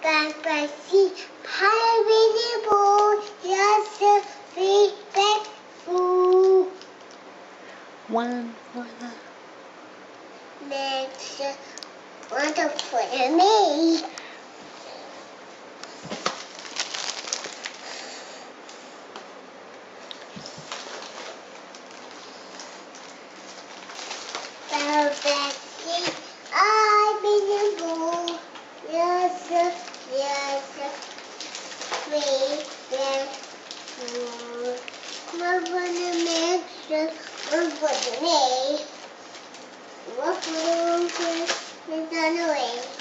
Baa Baa Sheep, pineapple, just respectful. One for the Next, one for me. Baa Baa Sheep, I'm in the bowl. Yes, yes, respectful. One for the mix, one for the me. One for the one, it's on the way.